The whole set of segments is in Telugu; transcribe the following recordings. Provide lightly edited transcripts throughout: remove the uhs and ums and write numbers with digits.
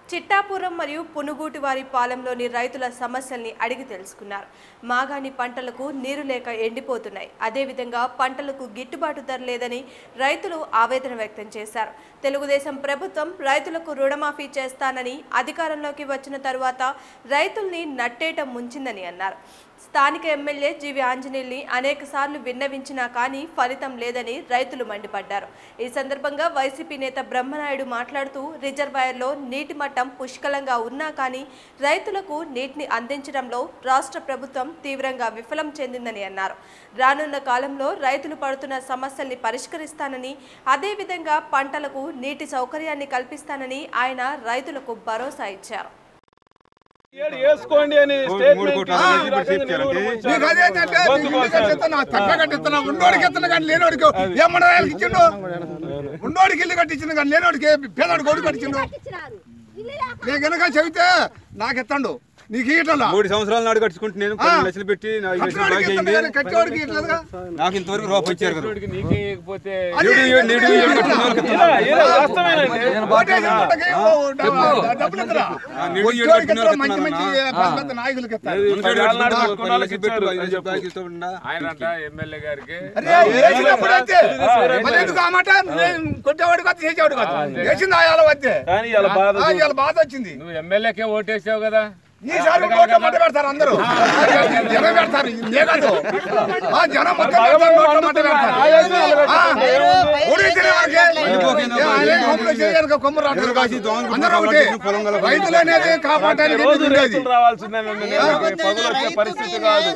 చిట్టాపురం మరియు పునుగూటి వారి పాలెంలోని రైతుల సమస్యల్ని అడిగి తెలుసుకున్నారు. మాగాణి పంటలకు నీరు లేక ఎండిపోతున్నాయి. అదేవిధంగా పంటలకు గిట్టుబాటు ధర లేదని రైతులు ఆవేదన వ్యక్తం చేశారు. తెలుగుదేశం ప్రభుత్వం రైతులకు రుణమాఫీ చేస్తానని అధికారంలోకి వచ్చిన తరువాత రైతుల్ని నట్టేట ముంచిందని అన్నారు. స్థానిక ఎమ్మెల్యే జీవి ఆంజనేయుల్ని అనేకసార్లు విన్నవించినా కానీ ఫలితం లేదని రైతులు మండిపడ్డారు. ఈ సందర్భంగా వైసీపీ నేత బ్రహ్మనాయుడు మాట్లాడుతూ రిజర్వాయర్లో నీటి మట్టం పుష్కలంగా ఉన్నా కానీ రైతులకు నీటిని అందించడంలో రాష్ట్ర ప్రభుత్వం తీవ్రంగా విఫలం చెందిందని అన్నారు. రానున్న కాలంలో రైతులు పడుతున్న సమస్యల్ని పరిష్కరిస్తానని, అదేవిధంగా పంటలకు నీటి సౌకర్యాన్ని కల్పిస్తానని ఆయన రైతులకు భరోసా ఇచ్చారు. చెబితే నాకు ఎత్తండు నీకు 3 సంవత్సరాల నాడు కట్టుకుంటే నేను 10 లక్షలు పెట్టి నాకు ఇంతవరకు రూపాయి ఇచ్చారు కొట్టేవాడు కాదు చేసేవాడు కాదు వేసింది ఆయాల వద్దే బాధ వచ్చింది. నువ్వు ఎమ్మెల్యేకే ఓటేసావు కదా, ఈసారి పెడతారు అందరూ జనం పెడతారు జనం మొత్తం రైతులు అనేది కాపాడడానికి పరిస్థితి కాదు.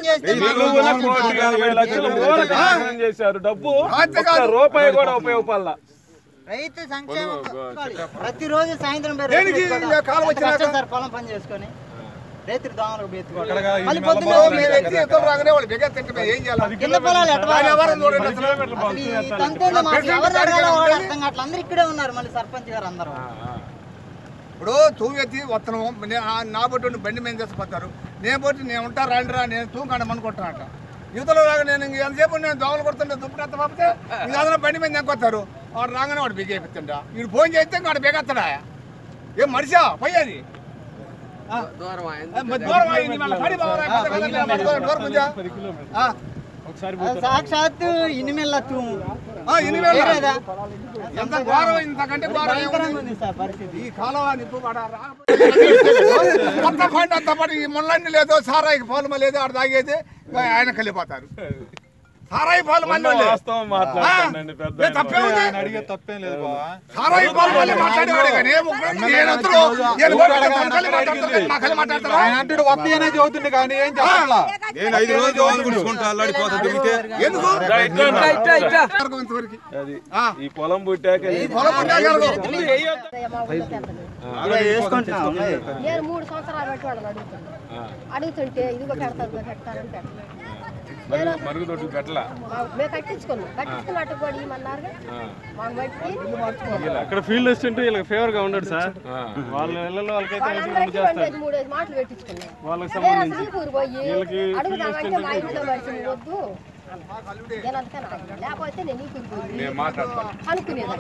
చేశారు డబ్బు రూపాయి కూడా ఉపయోగపడాల. రైతు సంక్షేమ ప్రతిరోజు సాయంత్రం పొలం పని చేసుకొని రైతులు దోమలకు అందరూ ఇక్కడే ఉన్నారు. మళ్ళీ సర్పంచ్ గారు అందరూ ఇప్పుడు తూవెత్తి వస్తున్నాము నా బట్టి బండి మీద చేసిపోతారు. నేను బట్టి నేను ఉంటా రాండిరా నేను తూకాడం అనుకుంటానట. యువతలో రాగా నేను ఎంతసేపు నేను దోమలు కొడుతుంటే దుప్పటి పంపితే ఇంకా బండి మీద నెక్కొస్తారు. వాడు రాగానే వాడు బిగేపిస్తుంటా. వీడు ఫోన్ చేస్తే వాడు బిగేస్తాడా? ఏం మనిషా పోయేది సాక్షాత్తు ఇనిమెల్ల ఎంత ఘోరం ఇంతకంటే ఈ కాలం కొత్త పంట అంత పాటు ఈ ముళ్ళన్ని లేదో సారాయికి పాలు లేదు ఆడ తాగేది ఆయన కలిపోతారు. సారాయి పాలు మళ్ళీ తప్పేం లేదు. సారాయి పాలు మళ్ళీ మాట్లాడేవాడు కానీ చదువుతుంది కానీ ఏం చెప్పాలా. ఈ పొలం పుట్టాక నేను 3 సంవత్సరాలు పెట్టి వాళ్ళని అడుగుతుంటే ఇదిగో పెడతారని మరుగుదొడ్లు పెట్టలా మేము కట్టించుకున్నట్టు కూడా ఇమన్నారు. అక్కడ ఫీల్డ్ వస్తుంటే వీళ్ళకి ఫేవర్ గా ఉండడు సార్. వాళ్ళ ఇళ్ళలో వాళ్ళకైతే 3 మాటలు పెట్టించుకున్నాం. వాళ్ళకి సంబంధించి అడుగుదామంటే మా ఇంట్లో మనిషి వద్దు లేకపోతే నేను అనుకునేది.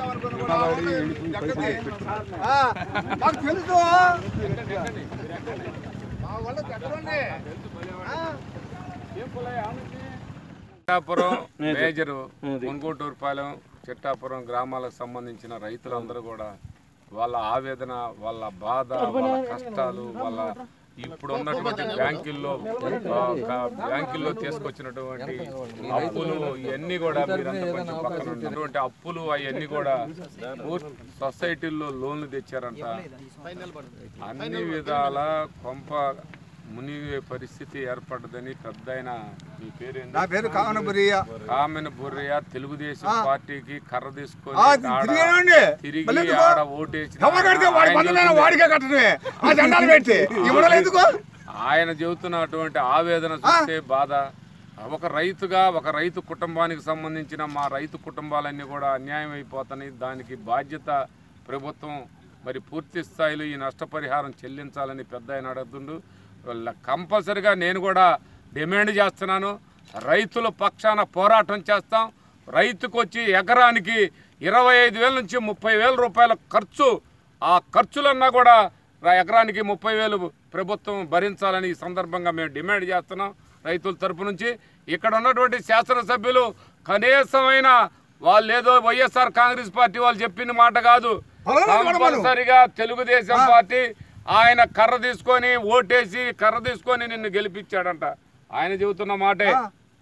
చిట్టాపురం మేజరు మున్గూటూరుపాలెం చిట్టాపురం గ్రామాలకు సంబంధించిన రైతులందరూ కూడా వాళ్ళ ఆవేదన, వాళ్ళ బాధ, వాళ్ళ కష్టాలు, వాళ్ళ ఇప్పుడు ఉన్నటువంటి బ్యాంకుల్లో తీసుకొచ్చినటువంటి అప్పులు ఇవన్నీ కూడా మీరంతా కొంచెం పక్కన ఉన్నటువంటి అప్పులు అవన్నీ కూడా సొసైటీల్లో లోన్లు తెచ్చారంట. అన్ని విధాల కొంప మునిగే పరిస్థితి ఏర్పడ్డదని పెద్ద ఆయన మీ పేరు నా పేరు కామెన బుర్రయ్య తెలుగుదేశం పార్టీకి కర్ర తీసుకొని తిరిగి ఆడ ఓటేసి ఆయన చెబుతున్నటువంటి ఆవేదన చూస్తే బాధ. ఒక రైతుగా ఒక రైతు కుటుంబానికి సంబంధించిన మా రైతు కుటుంబాలన్నీ కూడా అన్యాయం అయిపోతున్నాయి. దానికి బాధ్యత ప్రభుత్వం మరి పూర్తి స్థాయిలో ఈ నష్టపరిహారం చెల్లించాలని పెద్ద ఆయన అడుగుతుండు. కంపల్సరిగా నేను కూడా డిమాండ్ చేస్తున్నాను. రైతుల పక్షాన పోరాటం చేస్తాం. రైతుకు వచ్చి ఎకరానికి 25,000 నుంచి 30,000 రూపాయల ఖర్చు, ఆ ఖర్చులన్నా కూడా ఎకరానికి 30,000 ప్రభుత్వం భరించాలని ఈ సందర్భంగా మేము డిమాండ్ చేస్తున్నాం రైతుల తరపు నుంచి. ఇక్కడ ఉన్నటువంటి శాసనసభ్యులు కనీసమైన వాళ్ళు ఏదో వైఎస్ఆర్ కాంగ్రెస్ పార్టీ వాళ్ళు చెప్పిన మాట కాదు, కంపల్సరిగా తెలుగుదేశం పార్టీ ఆయన కర్ర తీసుకొని ఓటేసి కర్ర తీసుకొని నిన్ను గెలిపించాడంట. ఆయన చెబుతున్న మాటే.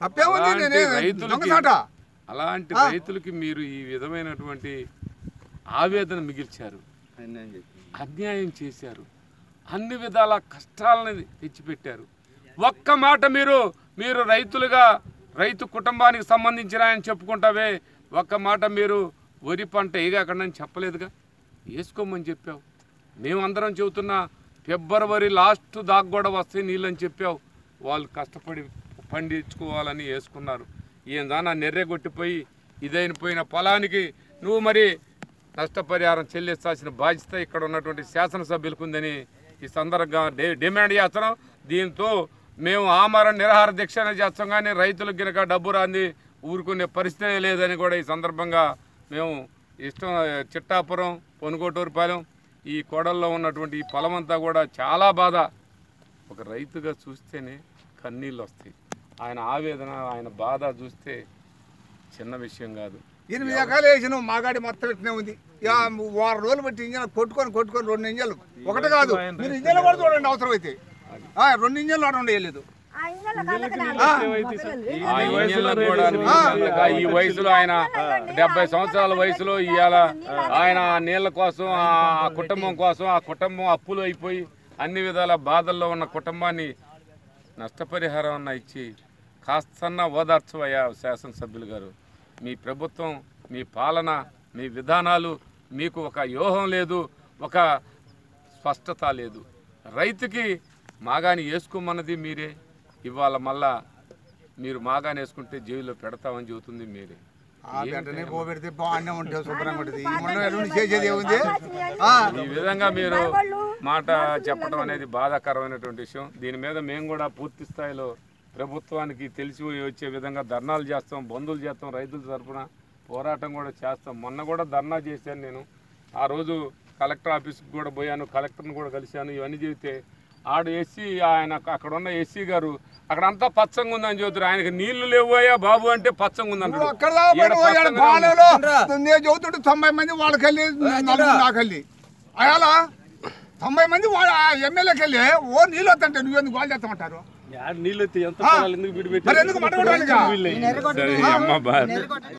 అలాంటి రైతులకి మీరు ఈ విధమైనటువంటి ఆవేదన మిగిల్చారు, అన్యాయం చేశారు, అన్ని విధాల కష్టాలని తెచ్చిపెట్టారు. ఒక్క మాట మీరు రైతులుగా రైతు కుటుంబానికి సంబంధించిన ఆయన చెప్పుకుంటావే, ఒక్క మాట మీరు వరి పంట వేయకండి చెప్పలేదుగా, వేసుకోమని చెప్పావు. మేమందరం చెబుతున్నా ఫిబ్రవరి లాస్ట్ దాకా కూడా వస్తే నీళ్ళని చెప్పావు. వాళ్ళు కష్టపడి పండించుకోవాలని వేసుకున్నారు. ఈయన దానా నెర్రెగొట్టిపోయి ఇదైపోయిన పొలానికి నువ్వు మరి నష్టపరిహారం చెల్లించాల్సిన బాధ్యత ఇక్కడ ఉన్నటువంటి శాసనసభ్యులకు ఉందని ఈ సందర్భంగా డిమాండ్ చేస్తున్నాం. దీంతో మేము ఆమరణ నిరాహార దీక్ష చేస్తాం, కానీ రైతులకు గినక డబ్బు రాంది ఊరుకునే పరిస్థితి లేదని కూడా ఈ సందర్భంగా మేము చిట్టాపురం, పొనుగోటూరుపాలెం ఈ కోడల్లో ఉన్నటువంటి ఈ పొలమంతా కూడా చాలా బాధ. ఒక రైతుగా చూస్తేనే కన్నీళ్ళు వస్తాయి. ఆయన ఆవేదన, ఆయన బాధ చూస్తే చిన్న విషయం కాదు. 8 ఎకరాలు వేసిన మాగాడి మొత్తం ఇట్నే ఉంది. 6 రోజులు బట్టి ఇంజన్ కొట్టుకొని 2 ఇంజన్లు ఒకటి కాదు, మీరు ఇంజన్లు కూడా చూడండి అవసరం అయితే. 2 ఇంజన్లు అక్కడ వేయలేదు. ఈ వయసులో ఆయన 70 సంవత్సరాల వయసులో ఇవాళ ఆయన నీళ్ళ కోసం, ఆ కుటుంబం కోసం, ఆ కుటుంబం అప్పులు అయిపోయి అన్ని విధాల బాధల్లో ఉన్న కుటుంబాన్ని నష్టపరిహారం అన్న ఇచ్చి కాస్తన్న ఓదార్చవయ్యా శాసనసభ్యులు గారు. మీ ప్రభుత్వం, మీ పాలన, మీ విధానాలు, మీకు ఒక వ్యూహం లేదు, ఒక స్పష్టత లేదు. రైతుకి మాగాని వేసుకోమన్నది మీరే, ఇవాళ మళ్ళా మీరు మాగాని వేసుకుంటే జైల్లో పెడతామని చెబుతుంది మీరే. ఈ విధంగా మీరు మాట చెప్పడం అనేది బాధాకరమైనటువంటి విషయం. దీని మీద మేము కూడా పూర్తి స్థాయిలో ప్రభుత్వానికి తెలిసి వచ్చే విధంగా ధర్నాలు చేస్తాం, బంధువులు చేస్తాం, రైతుల తరఫున పోరాటం కూడా చేస్తాం. మొన్న కూడా ధర్నా చేశాను నేను. ఆ రోజు కలెక్టర్ ఆఫీస్కి కూడా పోయాను, కలెక్టర్ని కూడా కలిశాను. ఇవన్నీ చెబితే ఆడు ఎస్సీ, ఆయన అక్కడ ఉన్న ఎస్సీ గారు అక్కడంతా పచ్చంగా ఉందని చెబుతారు. ఆయనకి నీళ్లు లేవోయా బాబు అంటే పచ్చంగా ఉందంటారు. 90 మంది వాళ్ళకెళ్ళి నాకెళ్ళి అయాలా 90 మంది ఎమ్మెల్యేకి వెళ్ళి ఓ నీళ్ళు వస్తుంటే నువ్వెందుకు వాళ్ళు చేస్తామంటారు. నీళ్ళు ఎందుకు